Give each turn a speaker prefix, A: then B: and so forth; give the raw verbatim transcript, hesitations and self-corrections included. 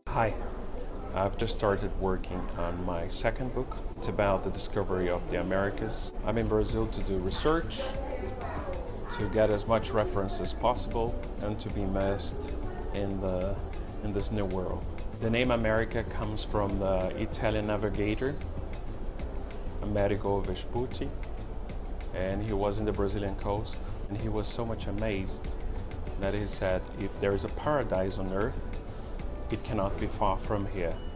A: Hi, I've just started working on my second book. It's about the discovery of the Americas. I'm in Brazil to do research, to get as much reference as possible, and to be immersed in, the, in this new world. The name America comes from the Italian navigator, Amerigo Vespucci, and he was in the Brazilian coast, and he was so much amazed that he said, if there is a paradise on earth, it cannot be far from here.